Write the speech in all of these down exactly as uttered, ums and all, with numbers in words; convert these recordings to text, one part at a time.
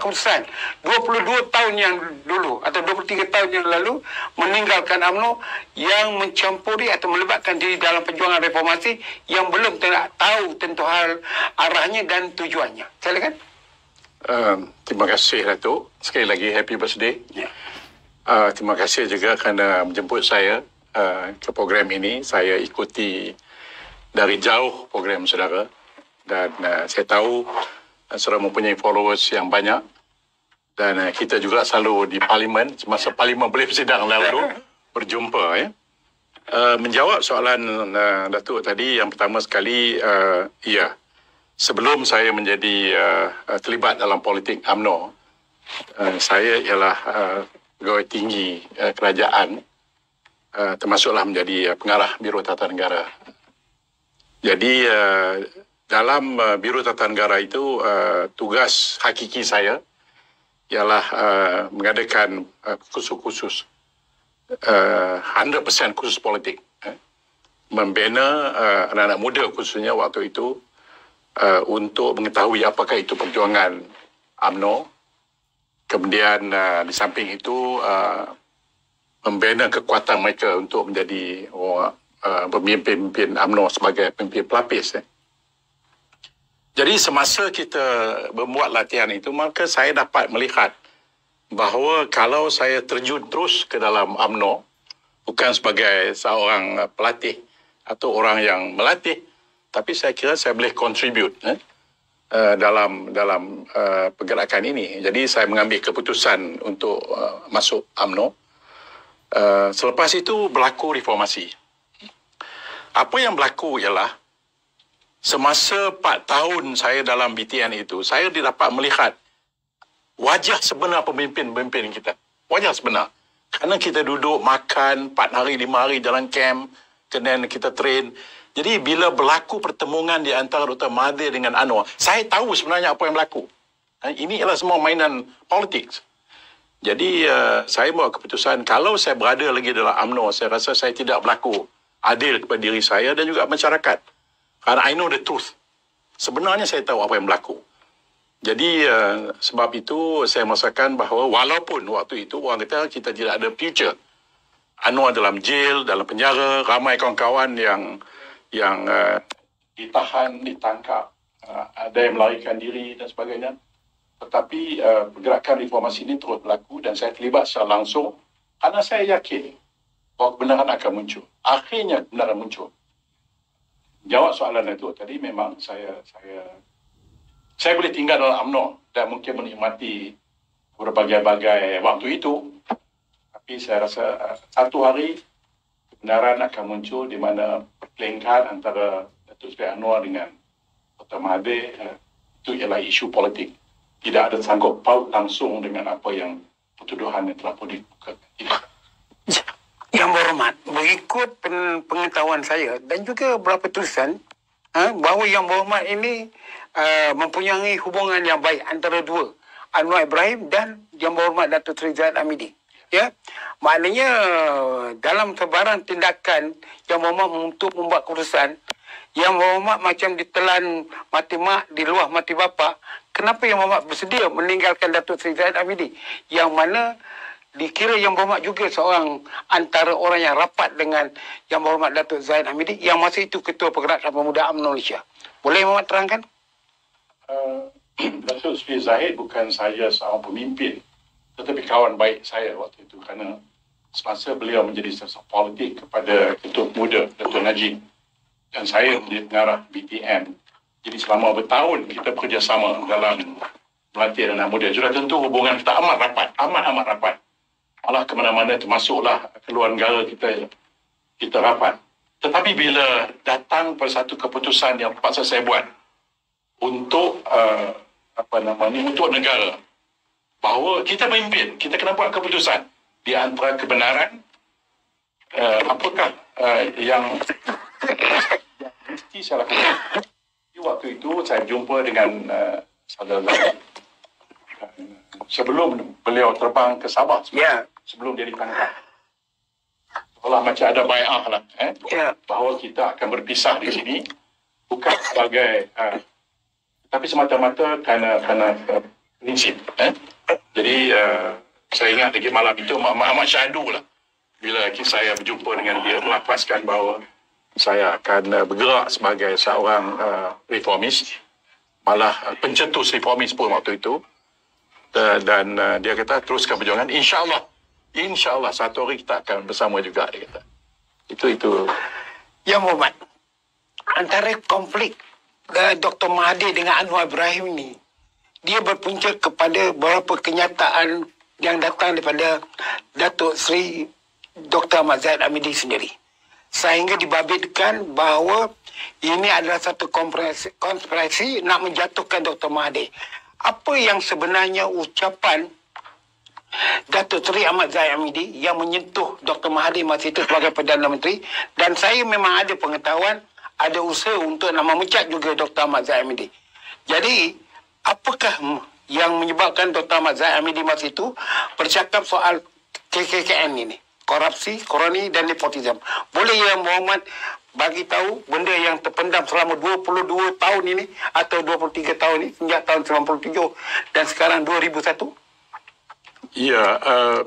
keputusan dua puluh dua tahun yang dulu atau dua puluh tiga tahun yang lalu meninggalkan U M N O yang mencampuri atau melibatkan diri dalam perjuangan reformasi yang belum tidak tahu tentu hal arahnya dan tujuannya. Silakan. Uh, terima kasih Datuk. Sekali lagi happy birthday. Ya. Uh, terima kasih juga kerana menjemput saya uh, ke program ini. Saya ikuti dari jauh program saudara dan uh, saya tahu uh, saudara mempunyai followers yang banyak dan uh, kita juga selalu di parlimen semasa parlimen boleh bersidang lalu berjumpa ya. Uh, menjawab soalan uh, Datuk tadi, yang pertama sekali uh, ya, sebelum saya menjadi uh, uh, terlibat dalam politik U M N O, uh, saya ialah uh, pegawai tinggi uh, kerajaan, uh, termasuklah menjadi uh, pengarah Biro Tata Negara. Jadi uh, dalam uh, Biro Tata Negara itu uh, tugas hakiki saya ialah uh, mengadakan uh, khusus-khusus uh, seratus peratus khusus politik, eh? membina uh, anak-anak muda khususnya waktu itu uh, untuk mengetahui apakah itu perjuangan U M N O. Kemudian uh, di samping itu uh, membina kekuatan mereka untuk menjadi orang Uh, pemimpin-pemimpin U M N O sebagai pemimpin pelapis. Eh. Jadi semasa kita membuat latihan itu, maka saya dapat melihat bahawa kalau saya terjun terus ke dalam U M N O, bukan sebagai seorang pelatih atau orang yang melatih, tapi saya kira saya boleh contribute eh, uh, dalam dalam uh, pergerakan ini. Jadi saya mengambil keputusan untuk uh, masuk U M N O. Uh, selepas itu berlaku reformasi. Apa yang berlaku ialah semasa empat tahun saya dalam B T N itu, saya dapat melihat wajah sebenar pemimpin-pemimpin kita. Wajah sebenar. Kerana kita duduk makan empat hari, lima hari dalam camp, kemudian kita train. Jadi bila berlaku pertemuan di antara Doktor Mahathir dengan Anwar, saya tahu sebenarnya apa yang berlaku. Ini ialah semua mainan politik. Jadi uh, saya buat keputusan, kalau saya berada lagi dalam U M N O, saya rasa saya tidak berlaku adil kepada diri saya dan juga masyarakat. Kerana I know the truth. Sebenarnya saya tahu apa yang berlaku. Jadi uh, sebab itu saya merasakan bahawa walaupun waktu itu orang kata kita tidak ada future. Anwar dalam jail, dalam penjara, ramai kawan-kawan yang yang uh, ditahan, ditangkap, uh, ada yang melarikan diri dan sebagainya. Tetapi uh, pergerakan reformasi ini terus berlaku dan saya terlibat secara langsung kerana saya yakin bahawa kebenaran akan muncul. Akhirnya kebenaran muncul. Jawab soalan itu tadi, memang saya saya saya boleh tinggal dalam U M N O dan mungkin menikmati berbagai-bagai waktu itu. Tapi saya rasa uh, satu hari kebenaran akan muncul di mana pertelingkahan antara Datuk Seri Anwar dengan Doktor Mahathir uh, itu ialah isu politik. Tidak ada sangkut paut langsung dengan apa yang pertuduhan yang telah dibuka. Yang berhormat, mengikut pengetahuan saya dan juga beberapa tulisan ha, bahawa Yang Berhormat ini uh, mempunyai hubungan yang baik antara dua, Anwar Ibrahim dan Yang Berhormat Datuk Seri Zahid Hamidi. Ya, maknanya dalam sebarang tindakan Yang Berhormat untuk membuat keputusan, Yang Berhormat macam ditelan mati mak di luar mati bapa. Kenapa Yang Berhormat bersedia meninggalkan Datuk Seri Zahid Hamidi, yang mana dikira Yang Berhormat juga seorang antara orang yang rapat dengan Yang Berhormat Datuk Zahid Hamidi yang masa itu Ketua Pergerakan Pemuda U M N O Malaysia. Boleh Yang Berhormat terangkan? Uh, Datuk Seri Zahid bukan sahaja seorang pemimpin, tetapi kawan baik saya waktu itu, kerana semasa beliau menjadi sosial politik kepada Ketua Pemuda Datuk Najib dan saya menjadi pengarah B T N. Jadi selama bertahun kita bekerjasama dalam melatih anak muda. Sudah tentu hubungan kita amat rapat, amat-amat rapat. Malah ke mana-mana termasuklah keluar negara kita kita rapat. Tetapi bila datang pada satu keputusan yang terpaksa saya buat untuk uh, apa namanya untuk negara, bahawa kita memimpin, kita kena buat keputusan di antara kebenaran uh, apakah uh, yang, yang mesti saya lakukan. Di waktu itu saya jumpa dengan uh, saudara sebelum beliau terbang ke Sabah, sebelum, yeah. sebelum dia ditangkap. Seolah macam ada bai'ah lah, eh? yeah. bahawa kita akan berpisah di sini, bukan sebagai uh, tapi semata-mata kerana, kerana uh, prinsip. Eh? saya ingat lagi malam itu Muhammad Syahdu lah. Bila saya berjumpa dengan dia, melapaskan bahawa saya akan uh, bergerak sebagai seorang uh, reformis, malah uh, pencetus reformis pun waktu itu. Uh, dan uh, dia kata teruskan perjuangan, insyaAllah, insyaAllah satu hari kita akan bersama juga, dia kata. Itu, itu. Ya Muhammad, antara konflik uh, Doktor Mahathir dengan Anwar Ibrahim ni, dia berpunca kepada beberapa kenyataan yang datang daripada Datuk Seri Doktor Ahmad Zahid Hamidi sendiri. Sehingga dibabitkan bahawa ini adalah satu konspirasi, konspirasi nak menjatuhkan Doktor Mahathir. Apa yang sebenarnya ucapan Datuk Seri Ahmad Zahid Hamidi yang menyentuh Doktor Mahathir masa itu sebagai Perdana Menteri, dan saya memang ada pengetahuan, ada usaha untuk nak memecat juga Doktor Ahmad Zahid Hamidi. Jadi, apakah yang menyebabkan Doktor Ahmad Zahid Hamidi masa itu bercakap soal K K K N ini? Korupsi, koroni dan nepotisme. Boleh ya Muhammad bagi tahu benda yang terpendam selama dua puluh dua tahun ini atau dua puluh tiga tahun ini sejak tahun sembilan puluh tujuh dan sekarang dua ribu satu? Ya, uh,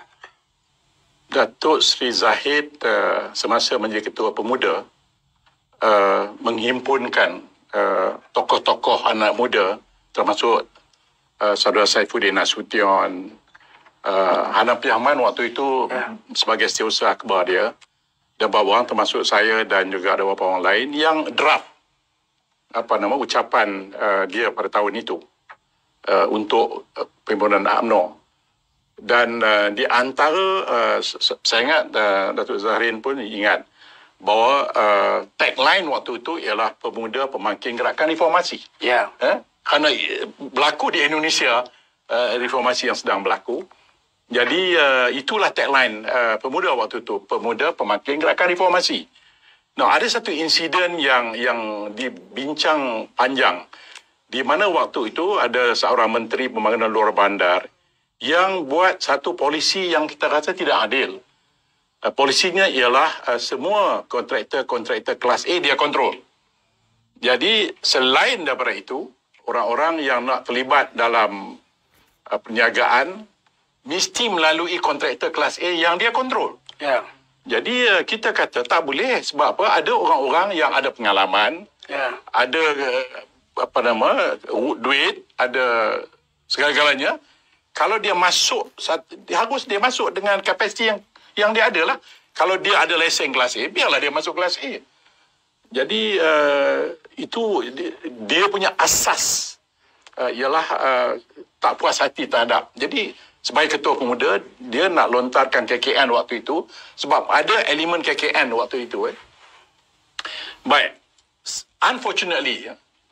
Datuk Seri Zahid uh, semasa menjadi Ketua Pemuda uh, menghimpunkan uh, tokoh-tokoh anak muda termasuk uh, Saudara Saifuddin Nasution, uh, Hanafi Ahmad waktu itu yeah. sebagai setiausaha akhbar dia, dan beberapa orang termasuk saya dan juga ada beberapa orang lain yang draft apa nama ucapan uh, dia pada tahun itu uh, untuk uh, perhimpunan U M N O. Dan uh, di antara, uh, saya ingat uh, Datuk Zahrin pun ingat bahawa uh, tagline waktu itu ialah pemuda pemangkin gerakan reformasi. Ya. Yeah. Eh? Kerana berlaku di Indonesia, uh, reformasi yang sedang berlaku. Jadi uh, itulah tagline uh, pemuda waktu itu, pemuda pemangkin gerakan reformasi. Nah, ada satu insiden yang yang dibincang panjang, di mana waktu itu ada seorang menteri pembangunan luar bandar yang buat satu polisi yang kita rasa tidak adil. Uh, polisinya ialah uh, semua kontraktor-kontraktor kelas A dia kontrol. Jadi selain daripada itu, orang-orang yang nak terlibat dalam uh, perniagaan mesti melalui kontraktor kelas A yang dia kontrol. Ya. Jadi uh, kita kata tak boleh, sebab apa? Ada orang-orang yang ada pengalaman, ya. ada uh, apa nama duit, ada segala-galanya. Kalau dia masuk, harus dia masuk dengan kapasiti yang yang dia ada lah. Kalau dia ada lesen kelas A, biarlah dia masuk kelas A. Jadi uh, itu dia punya asas uh, ialah uh, tak puas hati terhadap. Jadi sebagai Ketua Pemuda, dia nak lontarkan K K N waktu itu sebab ada elemen K K N waktu itu. Eh. Baik, unfortunately,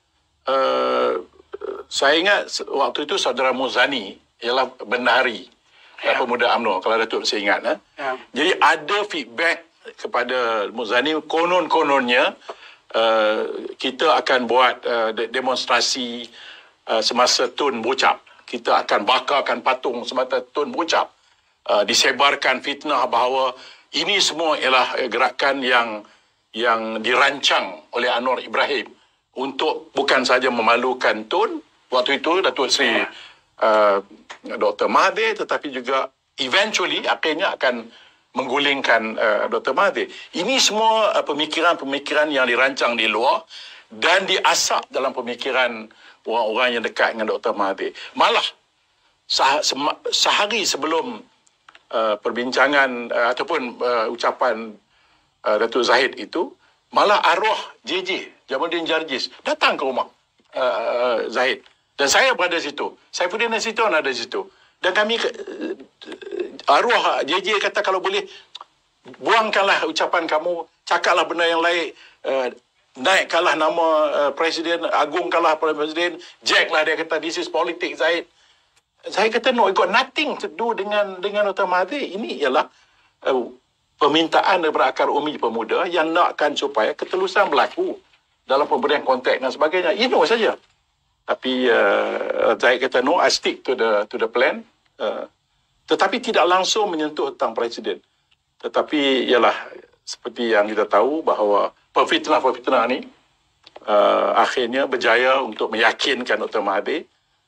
uh, saya ingat waktu itu Saudara Muzani ialah bendahari ya. Pemuda U M N O, kalau Datuk saya ingat. Eh. Ya. Jadi ada feedback kepada Muzani, konon-kononnya uh, kita akan buat uh, demonstrasi uh, semasa Tun berucap. Kita akan bakarkan patung semasa Tun berucap. Uh, disebarkan fitnah bahawa ini semua ialah gerakan yang yang dirancang oleh Anwar Ibrahim untuk bukan saja memalukan Tun waktu itu Datuk Seri ya. uh, Doktor Mahathir, tetapi juga eventually akhirnya akan menggulingkan uh, Doktor Mahathir. Ini semua uh, pemikiran-pemikiran yang dirancang di luar dan diasap dalam pemikiran orang-orang yang dekat dengan Doktor Mahathir. Malah sah- sehari sebelum uh, perbincangan uh, ataupun uh, ucapan uh, Datuk Zahid itu, malah arwah J J, Jamaluddin Jarjis, datang ke rumah uh, uh, Zahid. Dan saya berada di situ. Saifuddin Nasution ada di situ. Dan kami, uh, arwah J J kata kalau boleh, buangkanlah ucapan kamu, cakaplah benda yang lain, uh, naikkanlah nama uh, Presiden, agungkanlah Presiden, jacklah, dia kata, this is politics, Zahid. Saya kata, no, it got nothing to do dengan dengan Doktor Mahathir. Ini ialah uh, permintaan daripada akar umi pemuda yang nakkan supaya ketelusan berlaku dalam pemberian kontrak dan sebagainya. Itu saja. Tapi uh, Zahid kata, no, I stick to the to the plan. Uh, tetapi tidak langsung menyentuh tentang Presiden. Tetapi ialah seperti yang kita tahu bahawa pemfitnah-pemfitnah ni uh, akhirnya berjaya untuk meyakinkan Doktor Mahathir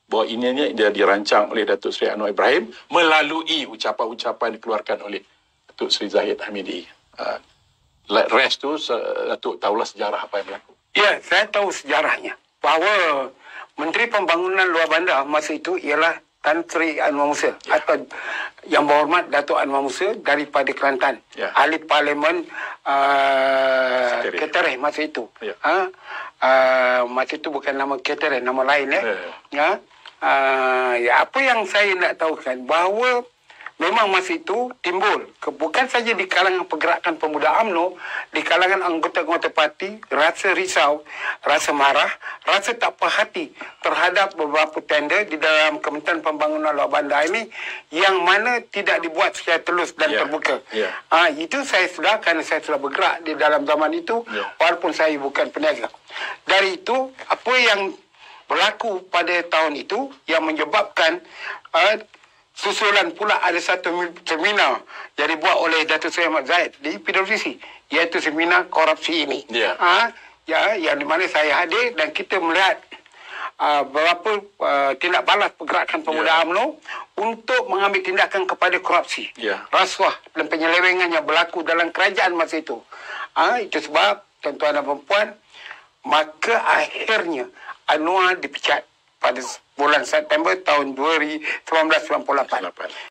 bahawa ininya dia dirancang oleh Datuk Seri Anwar Ibrahim melalui ucapan-ucapan dikeluarkan oleh Datuk Seri Zahid Hamidi. Uh, rest tu, Datuk tahulah sejarah apa yang berlaku. Ya, saya tahu sejarahnya. Bahawa Menteri Pembangunan Luar Bandar masa itu ialah Tan Sri Anwar Musa, ya. Atau Yang Berhormat Datuk Anwar Musa daripada Kelantan, ya. Ahli Parlimen uh, Ketereh masa itu. Ya. Ha? Uh, masa itu bukan nama Ketereh, nama lain. Eh? Ya. Ya? Uh, ya, apa yang saya nak tahu kan, bahawa memang masa itu timbul, bukan saja di kalangan pergerakan pemuda UMNO, di kalangan anggota-anggota parti, rasa risau, rasa marah, rasa tak puas hati terhadap beberapa tender di dalam Kementerian Pembangunan Luar Bandar ini yang mana tidak dibuat secara telus dan yeah. terbuka. Yeah. Ha, itu saya sudah, kerana saya sudah bergerak di dalam zaman itu, yeah. walaupun saya bukan peniaga. Dari itu, apa yang berlaku pada tahun itu yang menyebabkan uh, susulan pula ada satu seminar yang dibuat oleh Datuk Seri Ahmad Zahid di P W C, iaitu seminar korupsi ini. Yeah. Ha, ya, yang di mana saya hadir dan kita melihat uh, beberapa uh, tindak balas pergerakan pemuda yeah. UMNO untuk mengambil tindakan kepada korupsi, yeah. rasuah dan penyelewengan yang berlaku dalam kerajaan masa itu. Ha, itu sebab, tuan-tuan dan perempuan, maka akhirnya Anwar dipecat pada bulan September tahun seribu sembilan ratus sembilan puluh lapan.